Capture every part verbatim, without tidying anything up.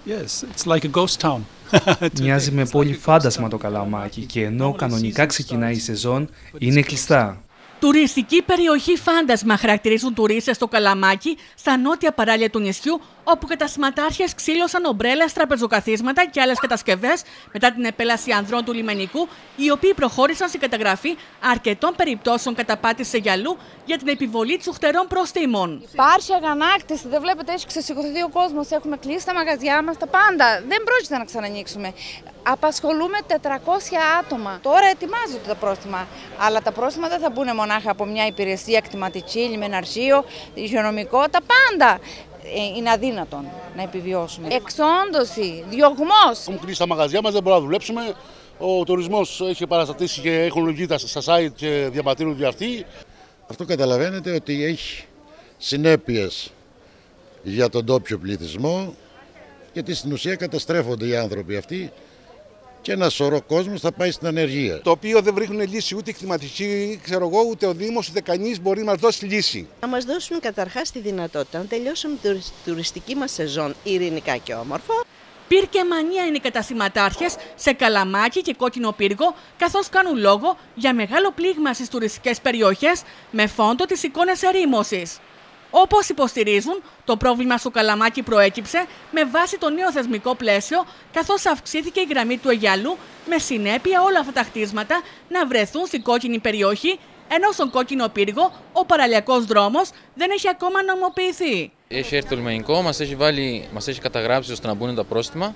Yes, it's like a ghost town. Μοιάζει με πόλη φάντασμα το Καλαμάκι και ενώ κανονικά ξεκινάει η σεζόν, είναι κλειστά. Τουριστική περιοχή φάντασμα χαρακτηρίζουν τουρίστες στο Καλαμάκι, στα νότια παράλια του νησιού, όπου καταστηματάρχες ξύλωσαν ομπρέλες, τραπεζοκαθίσματα και άλλες κατασκευές μετά την επέλαση ανδρών του λιμενικού, οι οποίοι προχώρησαν στην καταγραφή αρκετών περιπτώσεων καταπάτησης γυαλού για την επιβολή τσουχτερών προστίμων. Υπάρχει αγανάκτηση, δεν βλέπετε, έχει ξεσηκωθεί ο κόσμος, έχουμε κλείσει τα μαγαζιά μας, τα πάντα. Δεν πρόκειται να ξανανοίξουμε. Απασχολούμε τετρακόσια άτομα. Τώρα ετοιμάζονται τα πρόστιμα, αλλά τα πρόστιμα δεν θα μπουν μονάχα από μια υπηρεσία κτηματική, λιμεναρχείο, υγειονομικό, τα πάντα. Είναι αδύνατον να επιβιώσουμε. Εξόντωση, διωγμός. Έχουμε κλείσει τα μαγαζιά μας, δεν μπορούμε να δουλέψουμε. Ο τουρισμός έχει παραστατήσει και έχουν βγει στα site και διαμαρτύρονται αυτοί. Αυτό καταλαβαίνετε ότι έχει συνέπειες για τον τόπιο πληθυσμό, γιατί στην ουσία καταστρέφονται οι άνθρωποι αυτοί και ένα σωρό κόσμος θα πάει στην ανεργία. Το οποίο δεν βρίσκουν λύση ούτε η κτηματική, ξέρω εγώ, ούτε ο Δήμος, ούτε κανείς μπορεί να μας δώσει λύση. Να μας δώσουν καταρχάς τη δυνατότητα να τελειώσουμε την τουριστική μας σεζόν ειρηνικά και όμορφα. Πυρ και μανία είναι οι καταστηματάρχες σε Καλαμάκι και Κόκκινο Πύργο, καθώς κάνουν λόγο για μεγάλο πλήγμα στις τουριστικές περιοχές με φόντο τις εικόνες ερήμωσης. Όπως υποστηρίζουν, το πρόβλημα στο Καλαμάκι προέκυψε με βάση το νέο θεσμικό πλαίσιο, καθώς αυξήθηκε η γραμμή του Αιγιαλού, με συνέπεια όλα αυτά τα χτίσματα να βρεθούν στην κόκκινη περιοχή, ενώ στον Κόκκινο Πύργο ο παραλιακός δρόμος δεν έχει ακόμα νομοποιηθεί. Έχει έρθει το λιμενικό, μας έχει, βάλει, μας έχει καταγράψει ώστε να μπουν τα πρόστιμα.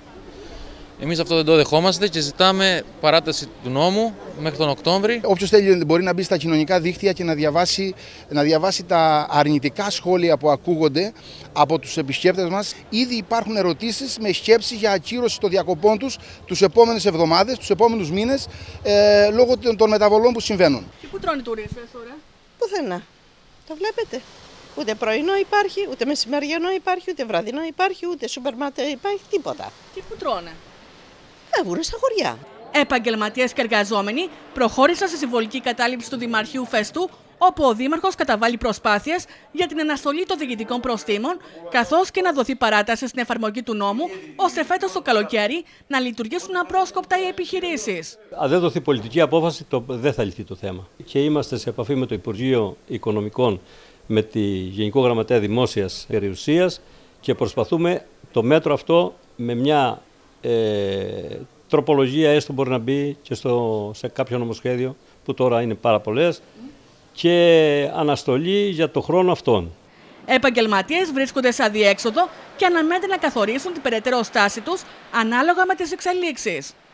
Εμείς αυτό δεν το δεχόμαστε και ζητάμε παράταση του νόμου μέχρι τον Οκτώβρη. Όποιος θέλει μπορεί να μπει στα κοινωνικά δίκτυα και να διαβάσει, να διαβάσει τα αρνητικά σχόλια που ακούγονται από τους επισκέπτες μας. Ήδη υπάρχουν ερωτήσεις με σκέψη για ακύρωση των διακοπών τους τους επόμενες εβδομάδες, τους επόμενους μήνες, ε, λόγω των μεταβολών που συμβαίνουν. Και πού τρώνε οι τουρίστες τώρα? Πουθενά. Το βλέπετε. Ούτε πρωινό υπάρχει, ούτε μεσημεριανό υπάρχει, ούτε βραδινό υπάρχει, ούτε σούπερ μάρκετ υπάρχει, τίποτα. Και πού τρώνε? Φεύγουν στα χωριά. Επαγγελματίες και εργαζόμενοι προχώρησαν στη συμβολική κατάληψη του Δημαρχείου Φεστού, όπου ο Δήμαρχος καταβάλει προσπάθειες για την αναστολή των διοικητικών προστίμων, καθώς και να δοθεί παράταση στην εφαρμογή του νόμου, ώστε φέτος το καλοκαίρι να λειτουργήσουν απρόσκοπτα οι επιχειρήσεις. Αν δεν δοθεί πολιτική απόφαση, το, δεν θα λυθεί το θέμα. Και είμαστε σε επαφή με το Υπουργείο Οικονομικών, με τη Γενικό Γραμματέα Δημόσιας Περιουσίας και προσπαθούμε το μέτρο αυτό με μια Ε, τροπολογία έστω μπορεί να μπει και στο, σε κάποιο νομοσχέδιο που τώρα είναι πάρα πολλές και αναστολή για το χρόνο αυτόν. Επαγγελματίες βρίσκονται σε αδιέξοδο και αναμένεται να καθορίσουν την περαιτέρω στάση τους ανάλογα με τις εξελίξεις.